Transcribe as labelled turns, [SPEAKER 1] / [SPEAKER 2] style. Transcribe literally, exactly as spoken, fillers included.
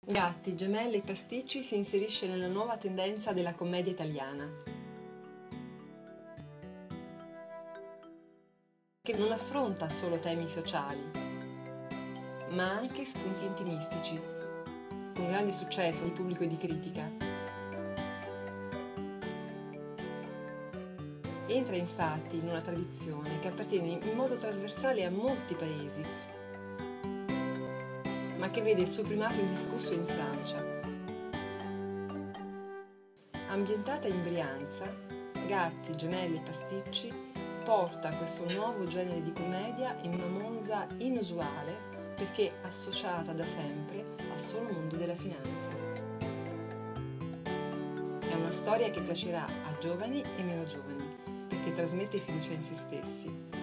[SPEAKER 1] Gatti, gemelli e pasticci si inserisce nella nuova tendenza della commedia italiana, che non affronta solo temi sociali, ma anche spunti intimistici, con grande successo di pubblico e di critica. Entra infatti in una tradizione che appartiene in modo trasversale a molti paesi, ma che vede il suo primato indiscusso in Francia. Ambientata in Brianza, Gatti, gemelli e pasticci porta questo nuovo genere di commedia in una Monza inusuale perché associata da sempre al solo mondo della finanza. È una storia che piacerà a giovani e meno giovani perché trasmette fiducia in se stessi.